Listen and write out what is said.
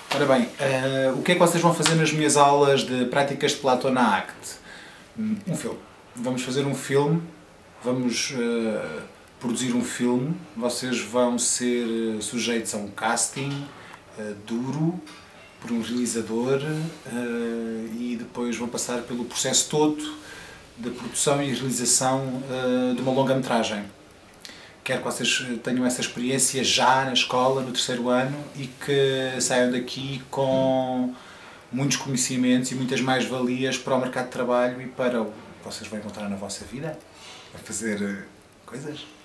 Ora bem, o que é que vocês vão fazer nas minhas aulas de práticas de Platão na ACT? Um filme. Vamos fazer um filme, vamos produzir um filme, vocês vão ser sujeitos a um casting duro por um realizador e depois vão passar pelo processo todo da produção e realização de uma longa-metragem. Quero que vocês tenham essa experiência já na escola, no terceiro ano, e que saiam daqui com muitos conhecimentos e muitas mais-valias para o mercado de trabalho e para o que vocês vão encontrar na vossa vida, a fazer coisas.